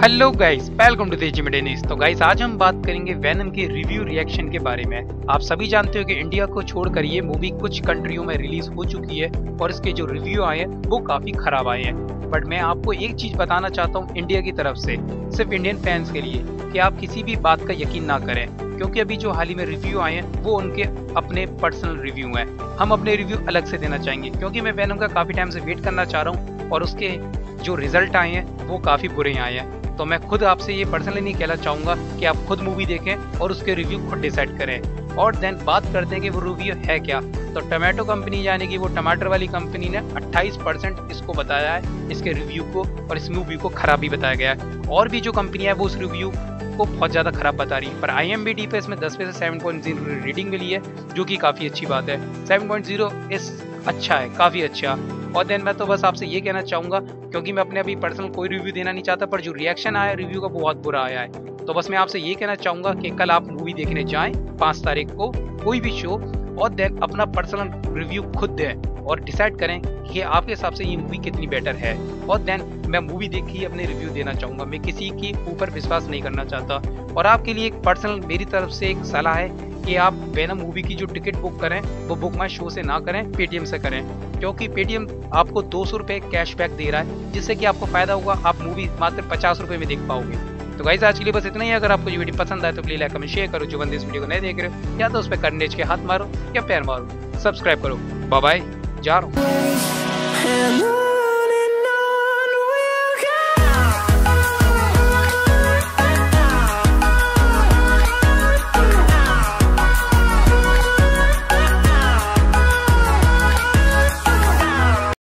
Hello guys, welcome to Teji media news. तो guys, आज हम बात करेंगे वेनम के रिव्यू रिएक्शन के बारे में। आप सभी जानते हो कि इंडिया को छोड़कर ये मूवी कुछ कंट्रियों में रिलीज हो चुकी है और इसके जो रिव्यू आए हैं वो काफी खराब आए हैं। बट मैं आपको एक चीज बताना चाहता हूँ इंडिया की तरफ से, सिर्फ इंडियन फैंस के लिए, कि आप किसी भी बात का यकीन ना करें, क्योंकि अभी जो हाल ही में रिव्यू आए हैं वो उनके अपने पर्सनल रिव्यू हैं। हम अपने रिव्यू अलग से देना चाहेंगे, क्योंकि मैं वेनम का काफी टाइम से वेट करना चाह रहा हूँ और उसके जो रिजल्ट आए हैं वो काफी बुरे आए हैं। तो मैं खुद आपसे ये पर्सनली नहीं कहना चाहूंगा कि आप खुद मूवी देखें और उसके रिव्यू खुद डिसाइड करें। और देन बात करते हैं कि वो रिव्यू है क्या। तो टमाटो कंपनी, यानी कि वो टमाटर वाली कंपनी ने 28% इसको बताया है, इसके रिव्यू को, और इस मूवी को खराब भी बताया गया है। और भी जो कंपनी है वो उस रिव्यू को बहुत ज़्यादा खराब बता रही है, पर IMDb पे इसमें 10 में से 7.0 रेटिंग मिली है, जो कि काफ़ी अच्छी बात है। 7.0 इस अच्छा है, काफ़ी अच्छा। और देन मैं तो बस आपसे ये कहना चाहूँगा, क्योंकि मैं अपने अभी पर्सनल कोई रिव्यू देना नहीं चाहता, पर जो रिएक्शन आया रिव्यू का बहुत बुरा आया है। तो बस मैं आपसे ये कहना चाहूँगा कि कल आप मूवी देखने जाएँ 5 तारीख को कोई भी शो, और देन अपना पर्सनल रिव्यू खुद दें और डिसाइड करें कि आपके हिसाब से ये मूवी कितनी बेटर है। और देन मैं मूवी देख के अपने रिव्यू देना चाहूँगा, मैं किसी के ऊपर विश्वास नहीं करना चाहता। और आपके लिए एक पर्सनल मेरी तरफ से एक सलाह है कि आप वेनम मूवी की जो टिकट बुक करें वो बुक माई शो से ना करें, पेटीएम से करें, क्योंकि पेटीएम आपको 200 रुपये कैशबैक दे रहा है, जिससे कि आपको फायदा होगा, आप मूवी मात्र 50 रुपये में देख पाओगे। तो गाइस, आज के लिए बस इतना ही। अगर आपको ये वीडियो पसंद आए तो प्लीज लाइक कमेंट शेयर करो। जो बंदे इस वीडियो को नहीं देख रहे हो, या तो उस पर करनेज के हाथ मारो या पैर मारो, सब्सक्राइब करो। बाय बाय, जा रहा हूँ।